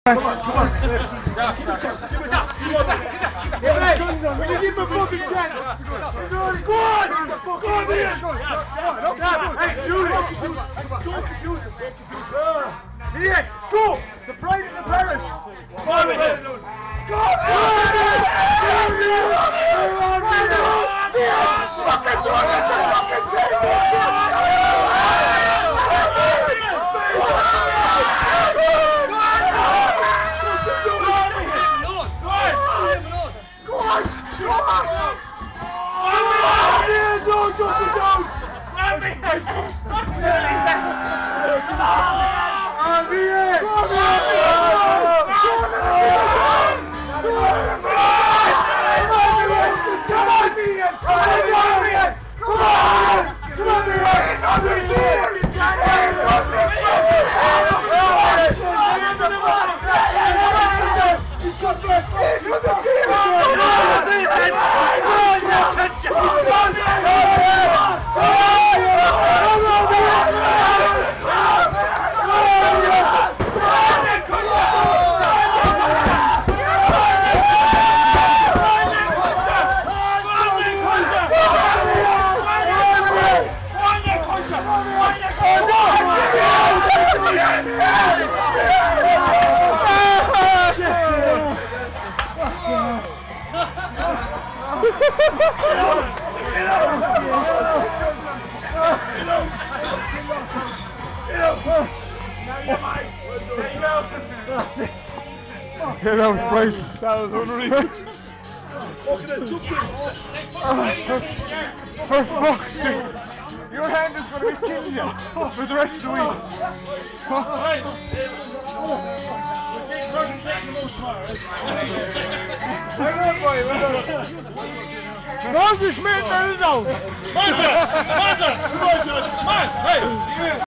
Come on. Give him a chance. Give him a chance. Will you give him a fucking chance? Go on! Go on, Ian! Hey, Julie! Don't confuse us. Ian, go! The pride of the parish! Go on, Ian! Go on, Ian! Fucking do it! Fucking take it! That was priceless. That was unreal. For fuck's sake. Your hand is going to be killing you for the rest of the week. Well done, boy. Well done. Strongest man that is out.